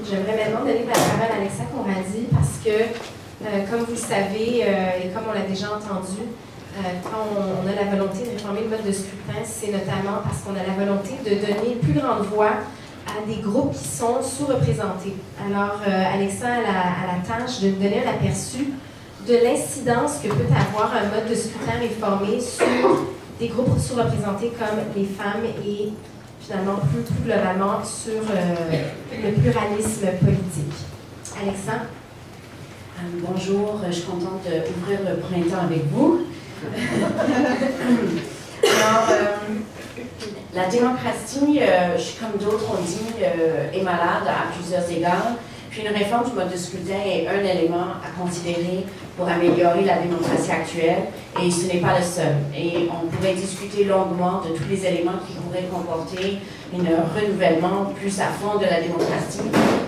J'aimerais maintenant donner la parole à Alexa Conradi parce que, comme vous le savez et comme on l'a déjà entendu, quand on a la volonté de réformer le mode de scrutin, c'est notamment parce qu'on a la volonté de donner une plus grande voix à des groupes qui sont sous-représentés. Alors, Alexa a la tâche de nous donner un aperçu de l'incidence que peut avoir un mode de scrutin réformé sur des groupes sous-représentés comme les femmes et finalement plus globalement sur le pluralisme politique. Alexa? Bonjour, je suis contente d'ouvrir le printemps avec vous. Alors, la démocratie, comme d'autres ont dit, est malade à plusieurs égards. Puis une réforme du mode de scrutin est un élément à considérer pour améliorer la démocratie actuelle, et ce n'est pas le seul. Et on pourrait discuter longuement de tous les éléments qui pourraient comporter un renouvellement plus à fond de la démocratie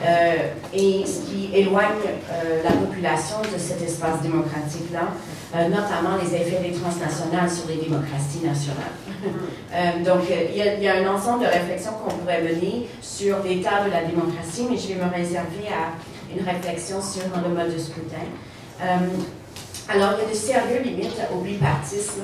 et ce qui éloigne la population de cet espace démocratique-là, notamment les effets des transnationales sur les démocraties nationales. Donc, il y a un ensemble de réflexions qu'on pourrait mener sur l'état de la démocratie, mais je vais me réserver à une réflexion sur le mode de scrutin. Alors, il y a de sérieuses limites au bipartisme.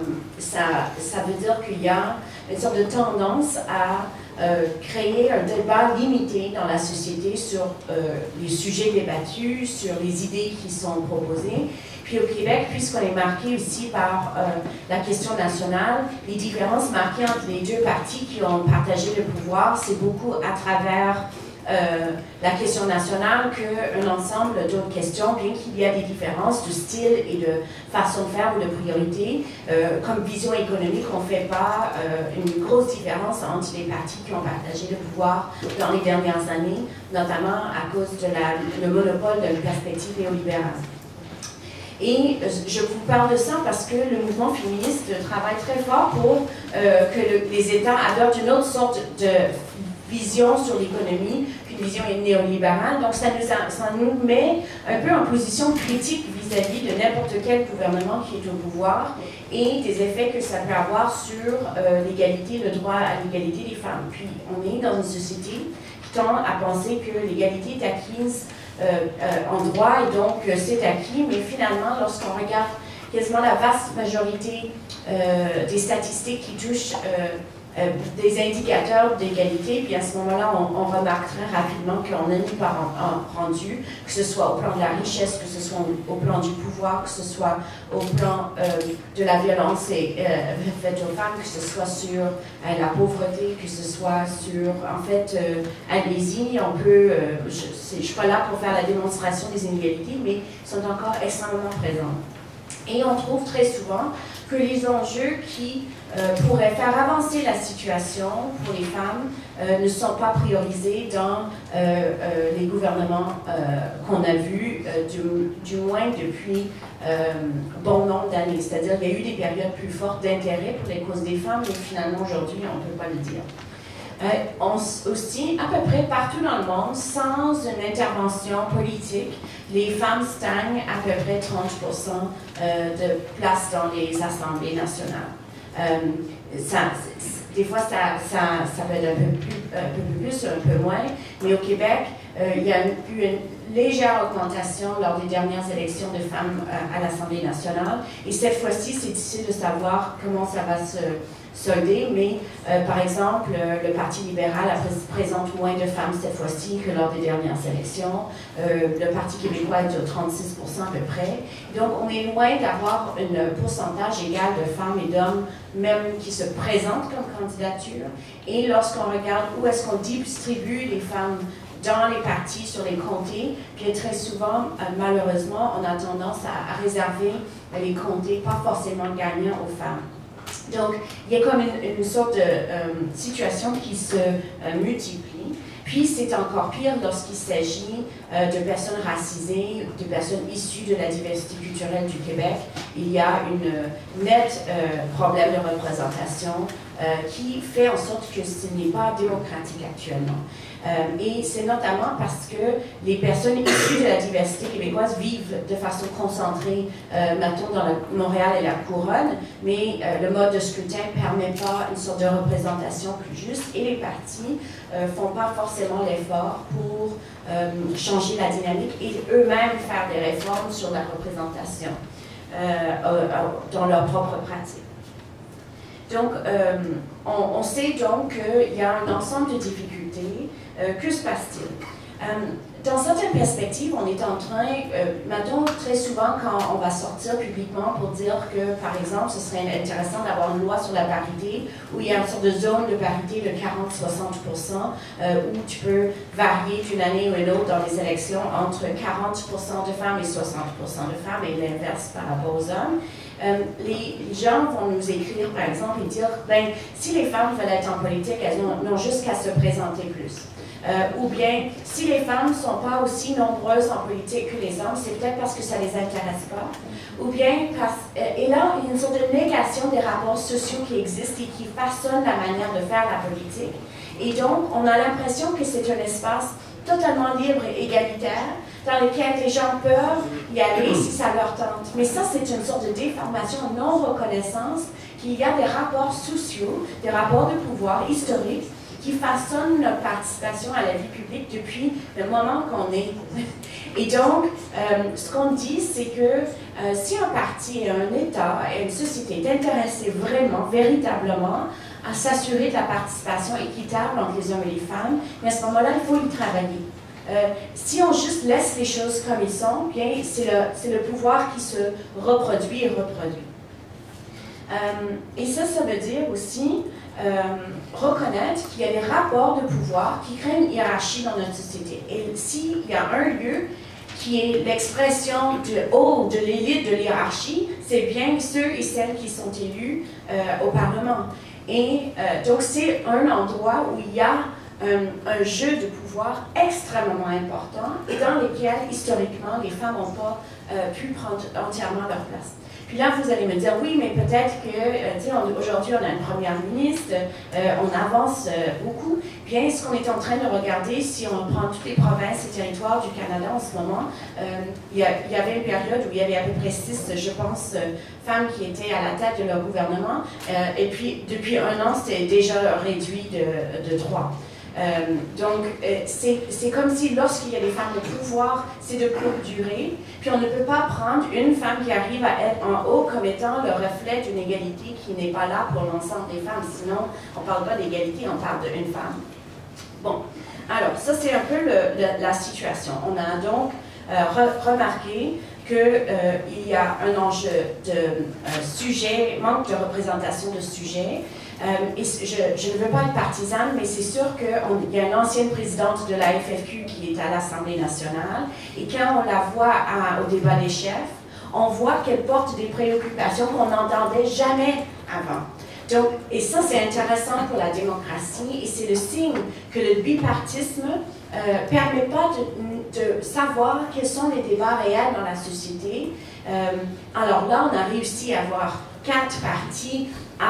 Ça veut dire qu'il y a une sorte de tendance à créer un débat limité dans la société sur les sujets débattus, sur les idées qui sont proposées. Puis au Québec, puisqu'on est marqué aussi par la question nationale, les différences marquées entre les deux partis qui ont partagé le pouvoir, c'est beaucoup à travers la question nationale qu'un ensemble d'autres questions, bien qu'il y a des différences de style et de façon de faire ou de priorité. Comme vision économique, on ne fait pas une grosse différence entre les partis qui ont partagé le pouvoir dans les dernières années, notamment à cause de le monopole d'une perspective néolibérale. Et je vous parle de ça parce que le mouvement féministe travaille très fort pour que les États adoptent une autre sorte de vision sur l'économie, une vision néolibérale. Donc ça nous met un peu en position critique vis-à-vis de n'importe quel gouvernement qui est au pouvoir et des effets que ça peut avoir sur l'égalité, le droit à l'égalité des femmes. Puis on est dans une société qui tend à penser que l'égalité est acquise en droit et donc c'est acquis, mais finalement lorsqu'on regarde quasiment la vaste majorité des statistiques qui touchent des indicateurs d'égalité, puis à ce moment-là, on remarque très rapidement qu'on n'est pas rendu, que ce soit au plan de la richesse, que ce soit au plan du pouvoir, que ce soit au plan de la violence faite aux femmes, que ce soit sur la pauvreté, que ce soit sur, en fait, allez-y, on peut, je ne suis pas là pour faire la démonstration des inégalités, mais sont encore extrêmement présents. Et on trouve très souvent que les enjeux qui pourraient faire avancer la situation pour les femmes ne sont pas priorisés dans les gouvernements qu'on a vus, du moins depuis bon nombre d'années. C'est-à-dire qu'il y a eu des périodes plus fortes d'intérêt pour les causes des femmes, mais finalement aujourd'hui, on ne peut pas le dire. Aussi, à peu près partout dans le monde, sans une intervention politique, les femmes stagnent à peu près 30% de place dans les assemblées nationales. Des fois, ça peut être un peu plus, un peu moins, mais au Québec, il y a eu une légère augmentation lors des dernières élections de femmes à l'Assemblée nationale. Et cette fois-ci, c'est difficile de savoir comment ça va se solder, mais par exemple, le Parti libéral présente moins de femmes cette fois-ci que lors des dernières élections. Le Parti québécois est de 36% à peu près. Donc, on est loin d'avoir un pourcentage égal de femmes et d'hommes, même qui se présentent comme candidature. Et lorsqu'on regarde où est-ce qu'on distribue les femmes dans les partis, sur les comtés, bien très souvent, malheureusement, on a tendance à réserver les comtés pas forcément gagnants aux femmes. Donc, il y a comme une sorte de situation qui se multiplie. Puis, c'est encore pire lorsqu'il s'agit de personnes racisées, de personnes issues de la diversité culturelle du Québec. Il y a une nette problème de représentation qui fait en sorte que ce n'est pas démocratique actuellement. Et c'est notamment parce que les personnes issues de la diversité québécoise vivent de façon concentrée, mettons, dans Montréal et la Couronne, mais le mode de scrutin ne permet pas une sorte de représentation plus juste et les partis ne font pas forcément l'effort pour changer la dynamique et eux-mêmes faire des réformes sur la représentation dans leur propre pratique. Donc, on sait donc qu'il y a un ensemble de difficultés. Que se passe-t-il? Dans certaines perspectives, on est en train, maintenant, très souvent, quand on va sortir publiquement pour dire que, par exemple, ce serait intéressant d'avoir une loi sur la parité, où il y a une sorte de zone de parité de 40-60%, où tu peux varier d'une année ou une autre dans les élections entre 40% de femmes et 60% de femmes, et l'inverse par rapport aux hommes. Les gens vont nous écrire, par exemple, et dire, ben, si les femmes veulent être en politique, elles n'ont juste qu'à se présenter plus. Ou bien, si les femmes ne sont pas aussi nombreuses en politique que les hommes, c'est peut-être parce que ça ne les intéresse pas. Ou bien, et là, il y a une sorte de négation des rapports sociaux qui existent et qui façonnent la manière de faire la politique. Et donc, on a l'impression que c'est un espace totalement libre et égalitaire, dans lequel les gens peuvent y aller si ça leur tente. Mais ça, c'est une sorte de déformation, non-reconnaissance, qu'il y a des rapports sociaux, des rapports de pouvoir historiques, qui façonnent notre participation à la vie publique depuis le moment qu'on est. Et donc, ce qu'on dit, c'est que si un parti, un État et une société est intéressé vraiment, véritablement, à s'assurer de la participation équitable entre les hommes et les femmes, mais à ce moment-là, il faut y travailler. Si on juste laisse les choses comme ils sont, bien, c'est le pouvoir qui se reproduit et reproduit. Et ça veut dire aussi reconnaître qu'il y a des rapports de pouvoir qui créent une hiérarchie dans notre société. Et s'il y a un lieu qui est l'expression de haut de l'élite de l'hiérarchie, c'est bien ceux et celles qui sont élus au Parlement. Et donc c'est un endroit où il y a un jeu de pouvoir extrêmement important et dans lequel, historiquement, les femmes n'ont pas pu prendre entièrement leur place. Puis là, vous allez me dire, oui, mais peut-être que, aujourd'hui, on a une première ministre, on avance beaucoup. Bien, ce qu'on est en train de regarder, si on prend toutes les provinces et territoires du Canada en ce moment, il y avait une période où il y avait à peu près 6, je pense, femmes qui étaient à la tête de leur gouvernement. Et puis, depuis un an, c'était déjà réduit de 3. Donc, c'est comme si lorsqu'il y a des femmes de pouvoir, c'est de courte durée. Puis on ne peut pas prendre une femme qui arrive à être en haut comme étant le reflet d'une égalité qui n'est pas là pour l'ensemble des femmes. Sinon, on ne parle pas d'égalité, on parle d'une femme. Bon, alors, ça c'est un peu la situation. On a donc remarqué qu'il y a un enjeu de sujet, manque de représentation de sujet. Et je ne veux pas être partisane, mais c'est sûr qu'il y a une ancienne présidente de la FFQ qui est à l'Assemblée nationale, et quand on la voit au débat des chefs, on voit qu'elle porte des préoccupations qu'on n'entendait jamais avant. Donc, et ça, c'est intéressant pour la démocratie, et c'est le signe que le bipartisme ne permet pas de savoir quels sont les débats réels dans la société. Alors là, on a réussi à avoir 4 partis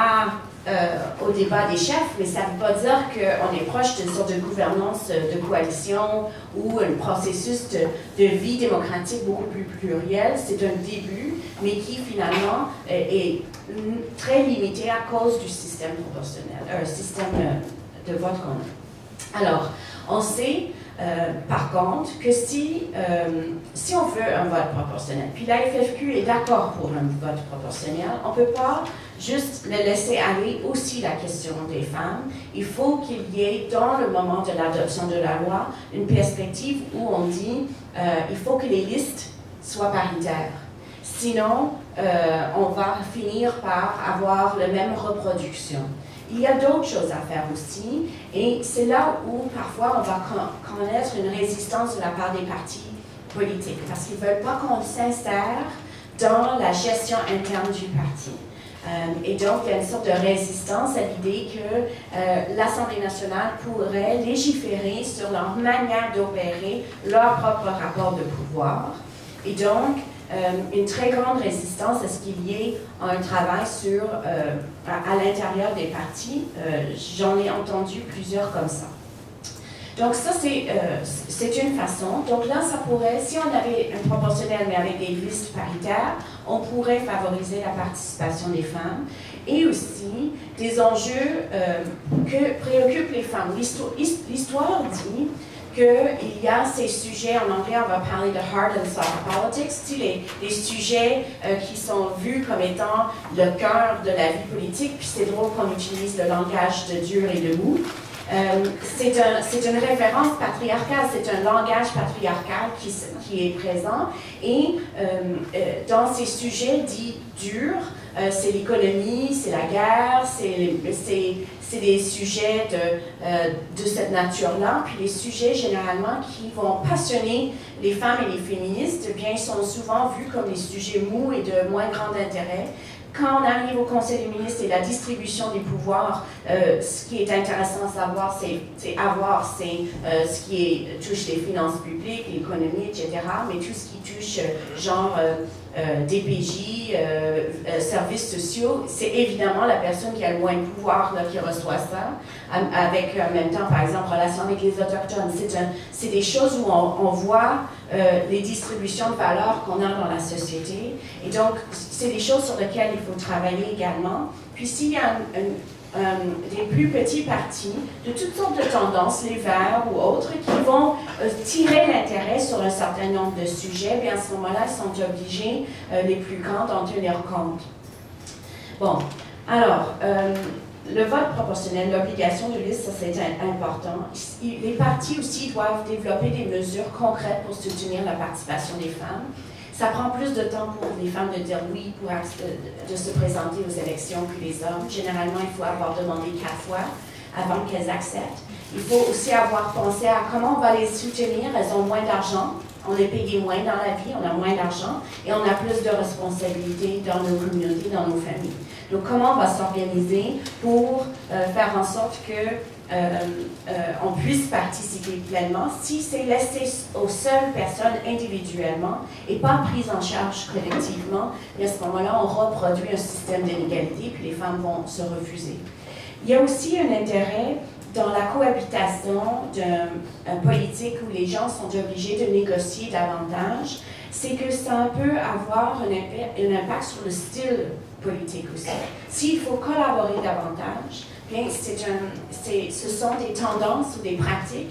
au débat des chefs, mais ça ne veut pas dire qu'on est proche d'une sorte de gouvernance de coalition ou un processus de vie démocratique beaucoup plus pluriel. C'est un début, mais qui finalement est très limité à cause du système proportionnel, système de vote qu'on a. Alors, on sait par contre que si on veut un vote proportionnel, puis la FFQ est d'accord pour un vote proportionnel, on ne peut pas juste le laisser aller aussi la question des femmes. Il faut qu'il y ait, dans le moment de l'adoption de la loi, une perspective où on dit il faut que les listes soient paritaires. Sinon, on va finir par avoir la même reproduction. Il y a d'autres choses à faire aussi, et c'est là où parfois on va connaître une résistance de la part des partis politiques, parce qu'ils ne veulent pas qu'on s'insère dans la gestion interne du parti. Et donc, il y a une sorte de résistance à l'idée que l'Assemblée nationale pourrait légiférer sur leur manière d'opérer leur propre rapport de pouvoir. Et donc, une très grande résistance à ce qu'il y ait un travail sur, à l'intérieur des partis. J'en ai entendu plusieurs comme ça. Donc ça, c'est une façon. Donc là, ça pourrait, si on avait un proportionnel, mais avec des listes paritaires, on pourrait favoriser la participation des femmes et aussi des enjeux que préoccupent les femmes. L'histoire dit qu'il y a ces sujets, en anglais on va parler de hard and soft politics, les sujets qui sont vus comme étant le cœur de la vie politique, puis c'est drôle qu'on utilise le langage de dur et de mou. C'est une référence patriarcale, c'est un langage patriarcal qui est présent et dans ces sujets dits durs, c'est l'économie, c'est la guerre, c'est des sujets de cette nature-là. Puis les sujets généralement qui vont passionner les femmes et les féministes, eh bien, ils sont souvent vus comme des sujets mous et de moins grand intérêt. Quand on arrive au Conseil des ministres et la distribution des pouvoirs, ce qui est intéressant à savoir, c'est ce qui touche les finances publiques, l'économie, etc., mais tout ce qui touche genre DPJ, services sociaux, c'est évidemment la personne qui a le moins de pouvoir là, qui reçoit ça, avec en même temps, par exemple, relation avec les Autochtones. C'est des choses où on voit les distributions de valeurs qu'on a dans la société. Et donc, c'est des choses sur lesquelles il faut travailler également. Puis s'il y a des plus petits partis de toutes sortes de tendances, les Verts ou autres, qui vont tirer l'intérêt sur un certain nombre de sujets, bien à ce moment-là, ils sont obligés, les plus grands, d'en tenir compte. Bon, alors, le vote proportionnel, l'obligation de liste, ça c'est important. Les partis aussi doivent développer des mesures concrètes pour soutenir la participation des femmes. Ça prend plus de temps pour les femmes de dire oui, de se présenter aux élections que les hommes. Généralement, il faut avoir demandé 4 fois avant qu'elles acceptent. Il faut aussi avoir pensé à comment on va les soutenir. Elles ont moins d'argent, on est payé moins dans la vie, on a moins d'argent et on a plus de responsabilités dans nos communautés, dans nos familles. Donc, comment on va s'organiser pour faire en sorte que on puisse participer pleinement si c'est laissé aux seules personnes individuellement et pas prise en charge collectivement. Et à ce moment-là, on reproduit un système d'inégalité puis les femmes vont se refuser. Il y a aussi un intérêt dans la cohabitation d'un politique où les gens sont obligés de négocier davantage, c'est que ça peut avoir un impact sur le style politique aussi. S'il faut collaborer davantage, bien, ce sont des tendances ou des pratiques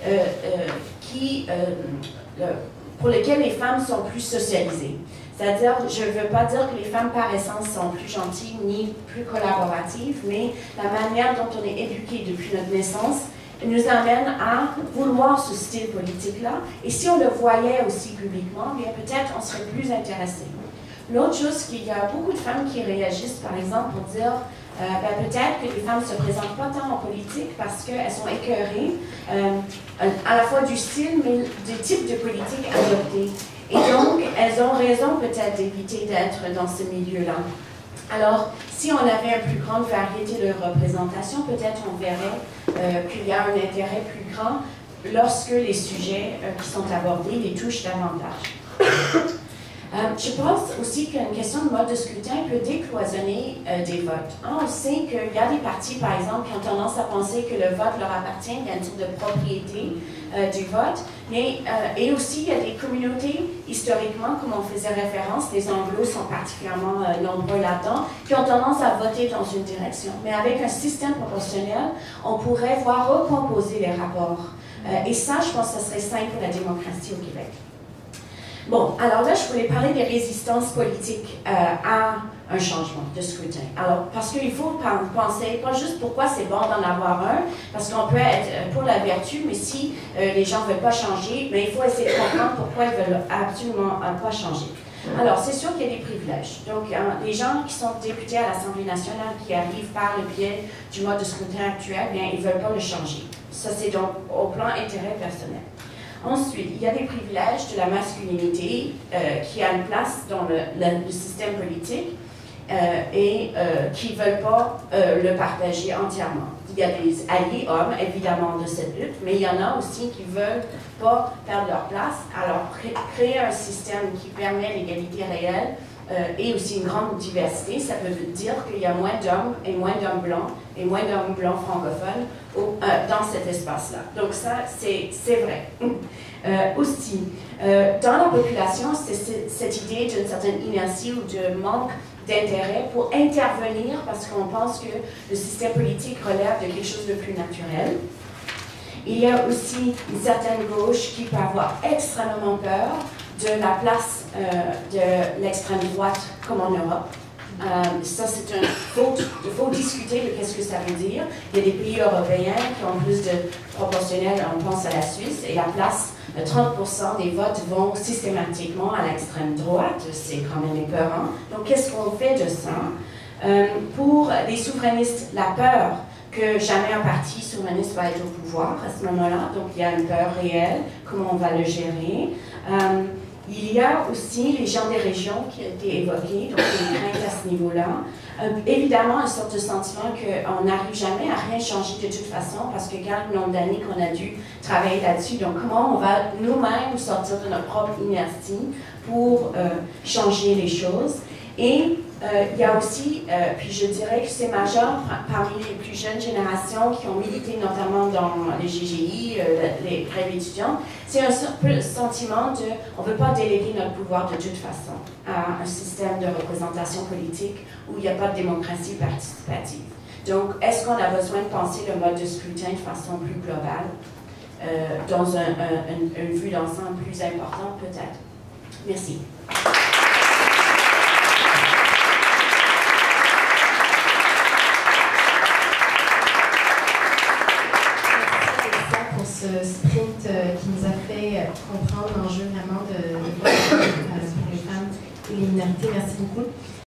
pour lesquelles les femmes sont plus socialisées. C'est-à-dire, je ne veux pas dire que les femmes par essence sont plus gentilles ni plus collaboratives, mais la manière dont on est éduqué depuis notre naissance nous amène à vouloir ce style politique-là. Et si on le voyait aussi publiquement, bien peut-être on serait plus intéressé. L'autre chose, c'est qu'il y a beaucoup de femmes qui réagissent, par exemple, pour dire ben, peut-être que les femmes ne se présentent pas tant en politique parce qu'elles sont écœurées à la fois du style, mais du type de politique adoptée. Et donc, elles ont raison peut-être d'éviter d'être dans ce milieu-là. Alors, si on avait une plus grande variété de représentation, peut-être on verrait qu'il y a un intérêt plus grand lorsque les sujets qui sont abordés les touchent davantage. Je pense aussi qu'une question de mode de scrutin peut décloisonner des votes. On sait qu'il y a des partis, par exemple, qui ont tendance à penser que le vote leur appartient, il y a une sorte de propriété du vote, mais et aussi il y a des communautés, historiquement, comme on faisait référence, les Anglos sont particulièrement nombreux là-dedans, qui ont tendance à voter dans une direction. Mais avec un système proportionnel, on pourrait voir recomposer les rapports. Et ça, je pense que ce serait sain pour la démocratie au Québec. Bon, alors là, je voulais parler des résistances politiques à un changement de scrutin. Alors, parce qu'il faut penser, pas juste pourquoi c'est bon d'en avoir un, parce qu'on peut être pour la vertu, mais si les gens ne veulent pas changer, mais il faut essayer de comprendre pourquoi ils ne veulent absolument pas changer. Alors, c'est sûr qu'il y a des privilèges. Donc, les gens qui sont députés à l'Assemblée nationale, qui arrivent par le biais du mode de scrutin actuel, bien, ils ne veulent pas le changer. Ça, c'est donc au plan intérêt personnel. Ensuite, il y a des privilèges de la masculinité qui a une place dans le système politique et qui ne veulent pas le partager entièrement. il y a des alliés hommes, évidemment, de cette lutte, mais il y en a aussi qui ne veulent pas perdre leur place. Alors, créer un système qui permet l'égalité réelle et aussi une grande diversité, ça veut dire qu'il y a moins d'hommes et moins d'hommes blancs et moins d'hommes blancs francophones dans cet espace-là. Donc ça, c'est vrai. Aussi, dans la population, c'est cette idée d'une certaine inertie ou de manque d'intérêt pour intervenir parce qu'on pense que le système politique relève de quelque chose de plus naturel. Il y a aussi une certaine gauche qui peut avoir extrêmement peur de la place de l'extrême droite comme en Europe. Ça, c'est il faut discuter de qu'est-ce que ça veut dire. Il y a des pays européens qui ont plus de proportionnel, on pense à la Suisse, et la place, 30% des votes vont systématiquement à l'extrême droite. C'est quand même épeurant. Donc, qu'est-ce qu'on fait de ça? Pour les souverainistes, la peur que jamais un parti souverainiste va être au pouvoir à ce moment-là. Donc, il y a une peur réelle. Comment on va le gérer? Il y a aussi les gens des régions qui ont été évoqués, donc une crainte à ce niveau-là. Évidemment, une sorte de sentiment qu'on n'arrive jamais à rien changer de toute façon, parce que regarde le nombre d'années qu'on a dû travailler là-dessus. Donc, comment on va nous-mêmes sortir de notre propre inertie pour changer les choses. Et il y a aussi, puis je dirais que c'est majeur parmi les plus jeunes générations qui ont milité notamment dans les GGI, les grèves étudiantes, c'est un peu le sentiment de on ne veut pas déléguer notre pouvoir de toute façon à un système de représentation politique où il n'y a pas de démocratie participative. Donc, est-ce qu'on a besoin de penser le mode de scrutin de façon plus globale, dans une vue d'ensemble plus importante peut-être? Merci. Ce sprint qui nous a fait comprendre l'enjeu vraiment pour les femmes et les minorités. Merci beaucoup.